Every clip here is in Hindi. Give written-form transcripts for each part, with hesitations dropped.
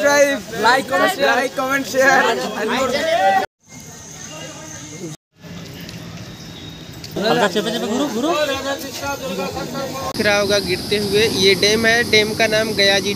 subscribe, like, comment, share, and more. दिख रहा होगा गिरते हुए, ये डैम है। डैम का नाम गया जी।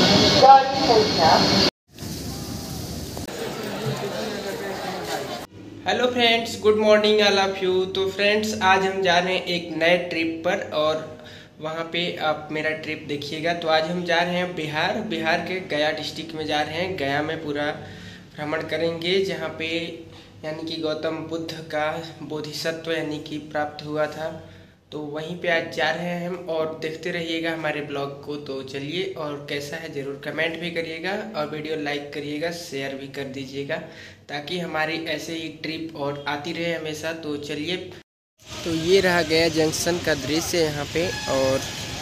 Hello friends, good morning all of you. तो फ्रेंड्स, आज हम जा रहे हैं एक नए ट्रिप पर और वहाँ पे आप मेरा ट्रिप देखिएगा। तो आज हम जा रहे हैं बिहार के गया डिस्ट्रिक्ट में जा रहे हैं। गया में पूरा भ्रमण करेंगे, जहाँ पे यानी कि गौतम बुद्ध का बोधिसत्व यानी कि प्राप्त हुआ था। तो वहीं पे आज जा रहे हैं हम और देखते रहिएगा हमारे ब्लॉग को। तो चलिए, और कैसा है ज़रूर कमेंट भी करिएगा और वीडियो लाइक करिएगा, शेयर भी कर दीजिएगा, ताकि हमारी ऐसे ही ट्रिप और आती रहे हमेशा। तो चलिए, तो ये रहा गया जंक्शन का दृश्य यहाँ पे। और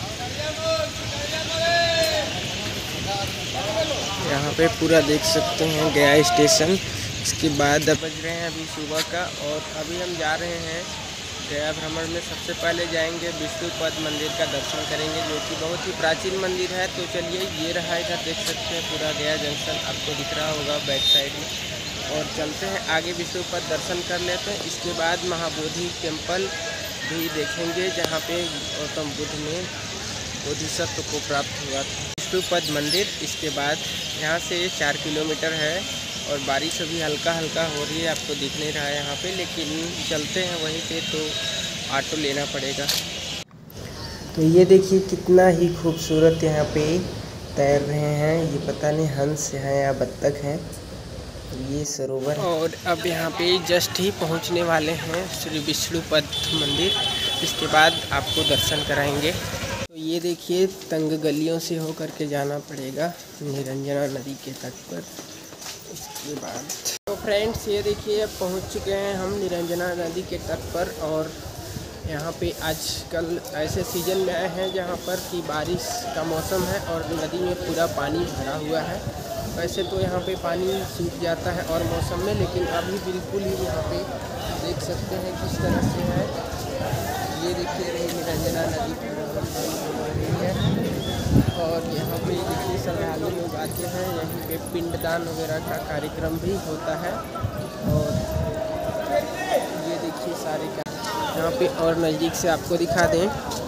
यहाँ पे पूरा देख सकते हैं गया स्टेशन। इसके बाद बज रहे हैं अभी सुबह का और अभी हम जा रहे हैं गया भ्रमण में। सबसे पहले जाएंगे विष्णुपद मंदिर का दर्शन करेंगे, जो कि बहुत ही प्राचीन मंदिर है। तो चलिए, ये रहा, इधर देख सकते हैं पूरा गया जंक्शन आपको दिख रहा होगा बैक साइड में। और चलते हैं आगे, विष्णुपद दर्शन कर लेते हैं। इसके बाद महाबोधि टेम्पल भी देखेंगे, जहाँ पे गौतम बुद्ध ने बोधिसत्व को प्राप्त हुआ था। विष्णुपद मंदिर, इसके बाद यहाँ से 4 किलोमीटर है और बारिश अभी हल्का हल्का हो रही है, आपको दिख नहीं रहा है यहाँ पे, लेकिन चलते हैं वहीं पे। तो ऑटो लेना पड़ेगा। तो ये देखिए कितना ही खूबसूरत यहाँ पे तैर रहे हैं। ये पता नहीं हंस हैं या बत्तख हैं, ये सरोवर। और अब यहाँ पे जस्ट ही पहुँचने वाले हैं श्री विष्णुपद मंदिर। इसके बाद आपको दर्शन कराएंगे। तो ये देखिए, तंग गलियों से होकर के जाना पड़ेगा निरंजना नदी के तट पर। इसके बाद तो फ्रेंड्स, ये देखिए अब पहुंच चुके हैं हम निरंजना नदी के तट पर। और यहाँ पे आजकल ऐसे सीज़न में आए हैं जहाँ पर कि बारिश का मौसम है और नदी में पूरा पानी भरा हुआ है। वैसे तो यहाँ पे पानी सूख जाता है और मौसम में, लेकिन अभी बिल्कुल ही यहाँ पे देख सकते हैं किस तरह से है। ये देखिए रही निरंजना नदी पूरा पानी है। और यहाँ पे देखिए श्रद्धालु लोग आते हैं, यहीं पे पिंडदान वगैरह का कार्यक्रम भी होता है। और ये देखिए सारे यहाँ पे, और नज़दीक से आपको दिखा दें,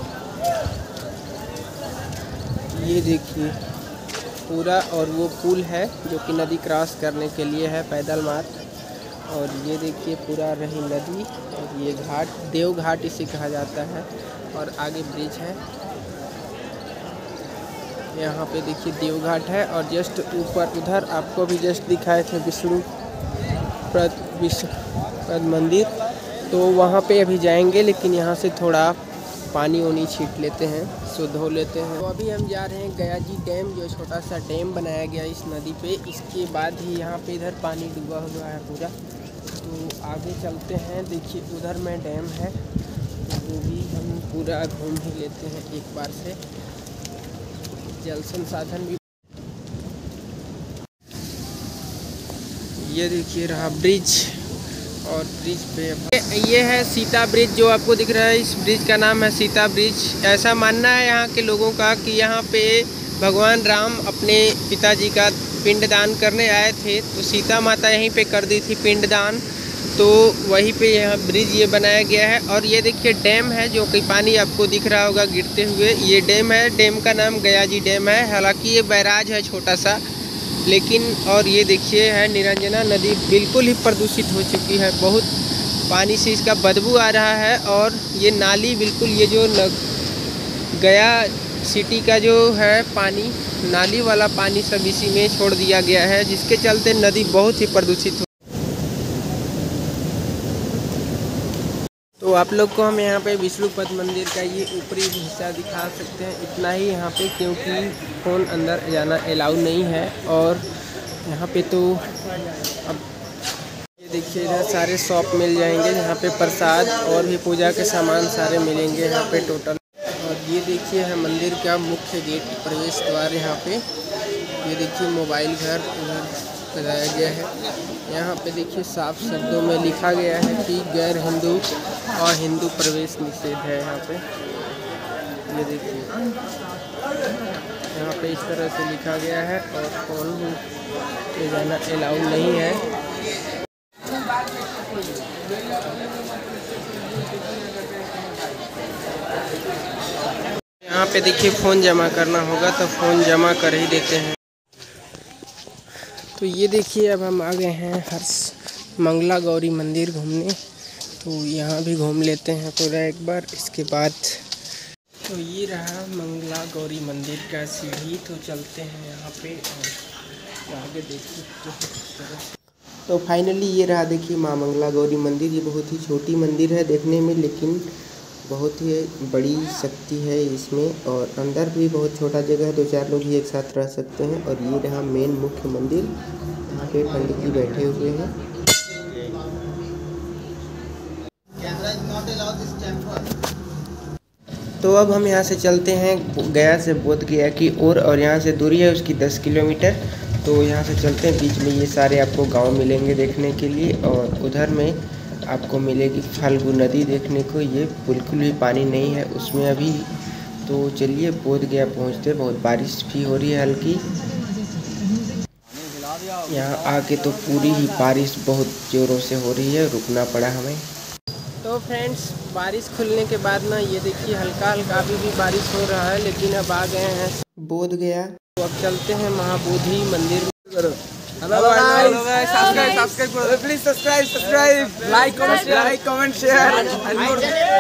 ये देखिए पूरा, और वो पुल है जो कि नदी क्रॉस करने के लिए है, पैदल मार्ग। और ये देखिए पूरा रही नदी, और ये घाट देव घाट इसे कहा जाता है। और आगे ब्रिज है, यहाँ पे देखिए देवघाट है। और जस्ट ऊपर उधर आपको भी जस्ट दिखाए थे विष्णुपद मंदिर, तो वहाँ पे अभी जाएंगे, लेकिन यहाँ से थोड़ा पानी छीट लेते हैं, सो धो लेते हैं। तो अभी हम जा रहे हैं गया जी डैम, जो छोटा सा डैम बनाया गया इस नदी पे। इसके बाद ही यहाँ पे इधर पानी डूबा हुआ है पूरा। तो आगे चलते हैं, देखिए उधर में डैम है, तो वो भी हम पूरा घूम ही लेते हैं एक बार से। जल संसाधन भी, ये देखिए रहा ब्रिज। और ब्रिज पे ये है सीता ब्रिज, जो आपको दिख रहा है। इस ब्रिज का नाम है सीता ब्रिज। ऐसा मानना है यहाँ के लोगों का कि यहाँ पे भगवान राम अपने पिताजी का पिंडदान करने आए थे, तो सीता माता यहीं पे कर दी थी पिंडदान, तो वहीं पे यह ब्रिज ये बनाया गया है। और ये देखिए डैम है, जो कि पानी आपको दिख रहा होगा गिरते हुए, ये डैम है। डैम का नाम गया जी डैम है। हालांकि ये बैराज है छोटा सा, लेकिन और ये देखिए है निरंजना नदी, बिल्कुल ही प्रदूषित हो चुकी है। बहुत पानी से इसका बदबू आ रहा है। और ये नाली बिल्कुल, ये जो गया सिटी का जो है पानी, नाली वाला पानी सब इसी में छोड़ दिया गया है, जिसके चलते नदी बहुत ही प्रदूषित हो। तो आप लोग को हम यहाँ पे विष्णुपद मंदिर का ये ऊपरी हिस्सा दिखा सकते हैं, इतना ही यहाँ पे, क्योंकि फ़ोन अंदर जाना अलाउ नहीं है। और यहाँ पे तो अब ये देखिए इधर सारे शॉप मिल जाएंगे, यहाँ पे प्रसाद और भी पूजा के सामान सारे मिलेंगे यहाँ पे टोटल। और ये देखिए है मंदिर का मुख्य गेट, प्रवेश द्वार यहाँ पे। ये देखिए मोबाइल घर इधर लगाया गया है। यहाँ पे देखिए साफ शब्दों में लिखा गया है कि गैर हिंदू और हिंदू प्रवेश निषेध है यहाँ पे। ये देखिए यहाँ पे इस तरह से लिखा गया है और फोन ले जाना अलाउ नहीं है। यहाँ पे देखिए फ़ोन जमा करना होगा तो फ़ोन जमा कर ही देते हैं। तो ये देखिए अब हम आ गए हैं मंगला गौरी मंदिर घूमने, तो यहाँ भी घूम लेते हैं पूरा एक बार। इसके बाद तो ये रहा मंगला गौरी मंदिर का सीढ़ी, तो चलते हैं यहाँ पे और आगे देखिए। तो फाइनली ये रहा देखिए माँ मंगला गौरी मंदिर। ये बहुत ही छोटी मंदिर है देखने में, लेकिन बहुत ही बड़ी शक्ति है इसमें, और अंदर भी बहुत छोटा जगह है, 2-4 लोग ही एक साथ रह सकते हैं। और ये रहा मेन मुख्य मंदिर, यहाँ पे पंडित जी बैठे हुए हैं। तो अब हम यहाँ से चलते हैं गया से बोध गया की ओर, और यहाँ से दूरी है उसकी 10 किलोमीटर। तो यहाँ से चलते हैं, बीच में ये सारे आपको गांव मिलेंगे देखने के लिए, और उधर में आपको मिलेगी फाल्गु नदी देखने को। ये बिल्कुल भी पानी नहीं है उसमें अभी। तो चलिए बोध गया पहुँचते। बहुत बारिश भी हो रही है हल्की यहाँ आके, तो पूरी ही बारिश बहुत ज़ोरों से हो रही है, रुकना पड़ा हमें। तो फ्रेंड्स बारिश खुलने के बाद ना ये देखिए हल्का हल्का अभी भी बारिश हो रहा है, लेकिन अब आ गए हैं बोध गया। तो अब चलते हैं महाबोधि मंदिर में। Hello guys, subscribe करो, please subscribe, like, comment, share and more।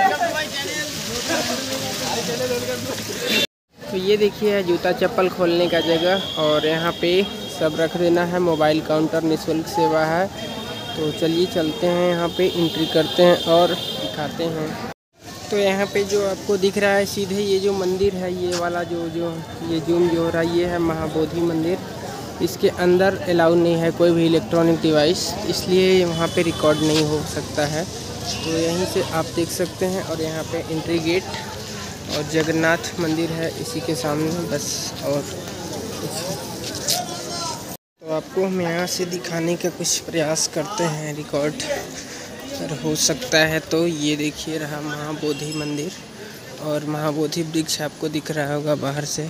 तो ये देखिए है जूता चप्पल खोलने का जगह, और यहाँ पे सब रख देना है। मोबाइल काउंटर निःशुल्क सेवा है। तो चलिए चलते हैं, यहाँ पे एंट्री करते हैं और दिखाते हैं। तो यहाँ पे जो आपको दिख रहा है सीधे ये जो मंदिर है, ये वाला जो ये जूम जो हो रहा है, ये है महाबोधि मंदिर। इसके अंदर अलाउ नहीं है कोई भी इलेक्ट्रॉनिक डिवाइस, इसलिए वहाँ पे रिकॉर्ड नहीं हो सकता है। तो यहीं से आप देख सकते हैं, और यहाँ पे एंट्री गेट और जगन्नाथ मंदिर है इसी के सामने बस। और तो आपको हम यहाँ से दिखाने का कुछ प्रयास करते हैं, रिकॉर्ड अगर हो सकता है तो। ये देखिए रहा महाबोधि मंदिर, और महाबोधि वृक्ष आपको दिख रहा होगा बाहर से।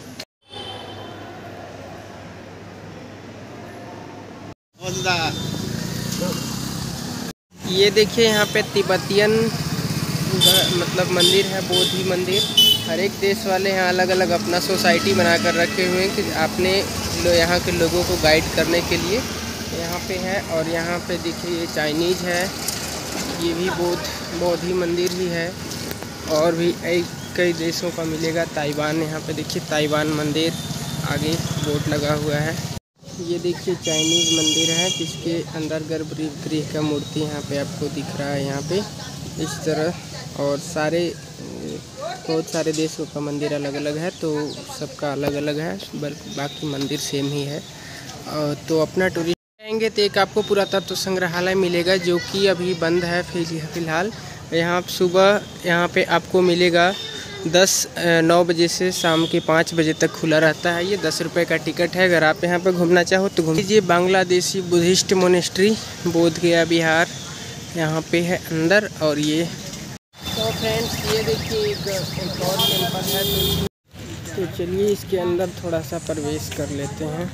ये देखिए यहाँ पे तिब्बतियन मतलब मंदिर है, बोधि मंदिर। हर एक देश वाले यहाँ अलग अलग अपना सोसाइटी बना कर रखे हुए हैं कि आपने यहाँ के लोगों को गाइड करने के लिए यहाँ पे है। और यहाँ पे देखिए ये चाइनीज़ है, ये भी बोधि मंदिर ही है, और भी कई देशों का मिलेगा। ताइवान, यहाँ पे देखिए ताइवान मंदिर आगे बोर्ड लगा हुआ है। ये देखिए चाइनीज़ मंदिर है जिसके अंदर गर्भगृह का मूर्ति यहाँ पे आपको दिख रहा है, यहाँ पे इस तरह। और बहुत सारे देशों का मंदिर अलग अलग है, तो सबका अलग अलग है, बाकी मंदिर सेम ही है। तो अपना टूरिस्ट आएंगे तो एक आपको पुरातत्व संग्रहालय मिलेगा, जो कि अभी बंद है फ़िलहाल। यहाँ सुबह यहाँ पे आपको मिलेगा 9 बजे से शाम के 5 बजे तक खुला रहता है। ये 10 रुपये का टिकट है। अगर आप यहाँ पे घूमना चाहो तो घूम लीजिए। बांग्लादेशी बुद्धिस्ट मोनेस्ट्री बोध गया बिहार यहाँ पे है अंदर। और ये तो फ्रेंड्स ये देखिए एक और टेम्पल है, तो चलिए इसके अंदर थोड़ा सा प्रवेश कर लेते हैं।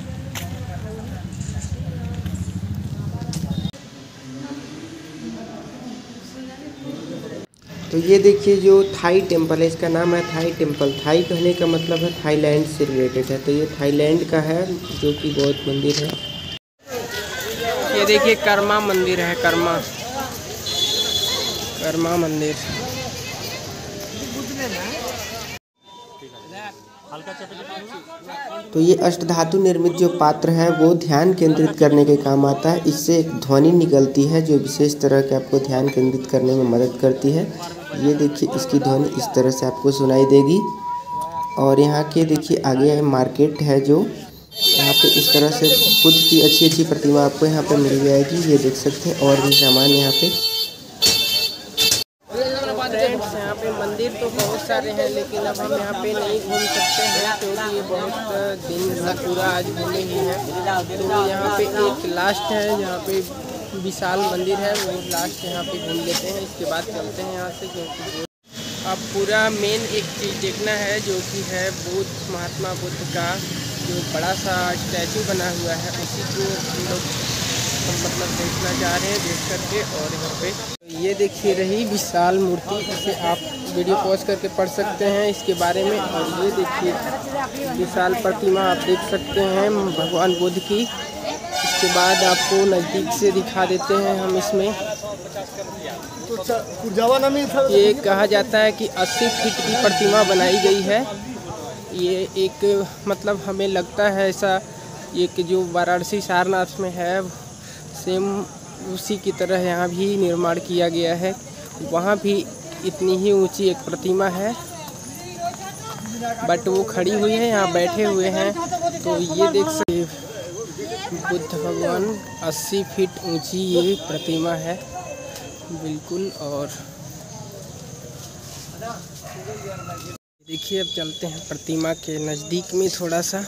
तो ये देखिए जो थाई टेम्पल है, इसका नाम है थाई टेम्पल। थाई कहने का मतलब है थाईलैंड से रिलेटेड है, तो ये थाईलैंड का है जो कि बौद्ध मंदिर है। ये देखिए कर्मा मंदिर है, कर्मा मंदिर। तो ये अष्टधातु निर्मित जो पात्र है वो ध्यान केंद्रित करने के काम आता है। इससे एक ध्वनि निकलती है जो विशेष तरह के आपको ध्यान केंद्रित करने में मदद करती है। ये देखिए इसकी ध्वनि इस तरह से आपको सुनाई देगी। और यहाँ के देखिए आगे मार्केट है, जो यहाँ पे इस तरह से बुद्ध की अच्छी प्रतिमा आपको यहाँ पे मिल जाएगी। ये देख सकते हैं, और भी सामान यहाँ पे। यहाँ पे मंदिर तो बहुत सारे हैं, लेकिन अब हम यहाँ पे नहीं घूम सकते हैं क्योंकि ये बहुत दिन पूरा आज घूमे ही है। तो यहाँ पे एक लास्ट है, यहाँ पे विशाल मंदिर है, वो लास्ट यहाँ पे घूम लेते हैं। इसके बाद चलते हैं यहाँ से, क्योंकि अब पूरा मेन एक चीज़ देखना है जो कि है महात्मा बुद्ध का जो बड़ा सा स्टैचू बना हुआ है, उसी को हम लोग मतलब देखना चाह रहे हैं देख करके। और यहाँ पे ये देखिए रही विशाल मूर्ति, इसे आप वीडियो पॉज करके पढ़ सकते हैं इसके बारे में। और ये देखिए विशाल प्रतिमा आप देख सकते हैं भगवान बुद्ध की। इसके बाद आपको नज़दीक से दिखा देते हैं हम इसमें। ये कहा जाता है कि 80 फीट की प्रतिमा बनाई गई है। ये एक मतलब हमें लगता है ऐसा, ये कि जो वाराणसी सारनाथ में है सेम उसी की तरह यहाँ भी निर्माण किया गया है। वहाँ भी इतनी ही ऊंची एक प्रतिमा है, बट वो खड़ी हुई है, यहाँ बैठे हुए हैं। तो ये देख सकते बुद्ध भगवान 80 फीट ऊंची ये प्रतिमा है बिल्कुल। और देखिए अब चलते हैं प्रतिमा के नज़दीक में थोड़ा सा।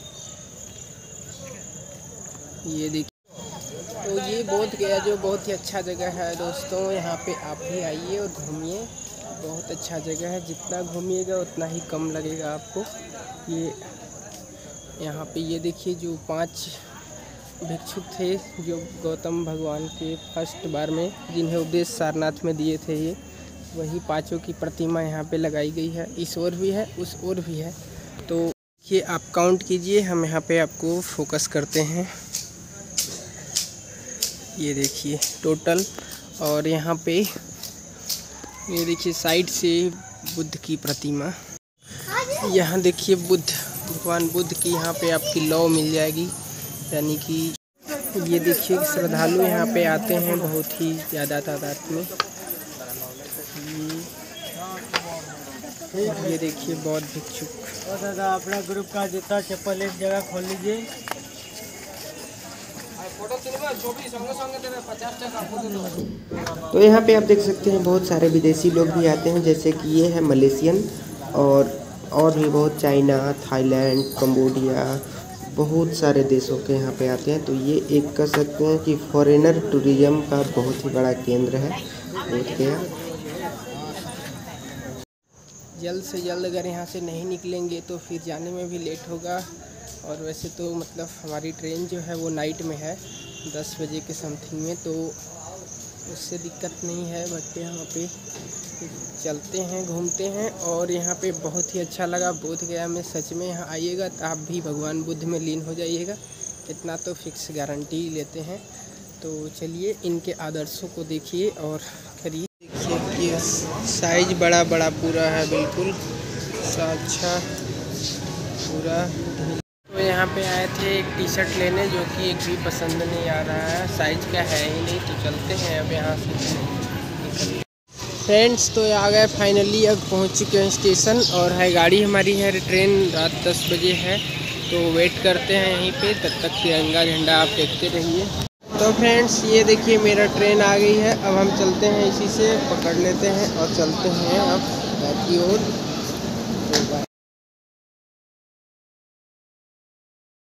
ये देखिए तो ये बोध गया जो बहुत ही अच्छा जगह है दोस्तों, यहाँ पे आप भी आइए और घूमिए। बहुत अच्छा जगह है, जितना घूमिएगा उतना ही कम लगेगा आपको। ये यहाँ पे ये देखिए जो 5 भिक्षुक थे जो गौतम भगवान के फर्स्ट बार में जिन्हें उपदेश सारनाथ में दिए थे, ये वही 5 की प्रतिमा यहाँ पे लगाई गई है। इस ओर भी है, उस ओर भी है। तो ये आप काउंट कीजिए, हम यहाँ पे आपको फोकस करते हैं। ये देखिए टोटल। और यहाँ पे ये देखिए साइड से बुद्ध की प्रतिमा। यहाँ देखिए भगवान बुद्ध की यहाँ पे आपकी लौ मिल जाएगी, यानी कि ये देखिए श्रद्धालु यहाँ पे आते हैं बहुत ही ज़्यादा तादाद में। ये देखिए बौद्ध भिक्षुक। और दादा अपना ग्रुप का जूता चप्पल एक जगह खोल लीजिए। तो यहाँ पे आप देख सकते हैं बहुत सारे विदेशी लोग भी आते हैं, जैसे कि ये है मलेशियन और भी बहुत, चाइना, थाईलैंड, कंबोडिया, बहुत सारे देशों के यहाँ पे आते हैं। तो ये एक कह सकते हैं कि फॉरेनर टूरिज्म का बहुत ही बड़ा केंद्र है बोध गया। जल्द से जल्द अगर यहाँ से नहीं निकलेंगे तो फिर जाने में भी लेट होगा। और वैसे तो मतलब हमारी ट्रेन जो है वो नाइट में है 10 बजे के समथिंग में, तो उससे दिक्कत नहीं है। बट यहाँ पे चलते हैं, घूमते हैं। और यहाँ पे बहुत ही अच्छा लगा बोध गया में। सच में यहाँ आइएगा तो आप भी भगवान बुद्ध में लीन हो जाइएगा, इतना तो फिक्स गारंटी लेते हैं। तो चलिए इनके आदर्शों को देखिए और करिए। देखिए ये साइज बड़ा बड़ा पूरा है बिल्कुल अच्छा पूरा। तो यहाँ पे आए थे एक टी-शर्ट लेने, जो कि एक भी पसंद नहीं आ रहा है, साइज का है ही नहीं। तो चलते हैं अब यहाँ से। फ्रेंड्स तो आ गए फाइनली, अब पहुँच चुके हैं स्टेशन। और है गाड़ी हमारी है, ट्रेन रात 10 बजे है, तो वेट करते हैं यहीं पे। तब तक तिरंगा झंडा आप देखते रहिए। तो फ्रेंड्स ये देखिए मेरा ट्रेन आ गई है। अब हम चलते हैं, इसी से पकड़ लेते हैं और चलते हैं अब घर की ओर।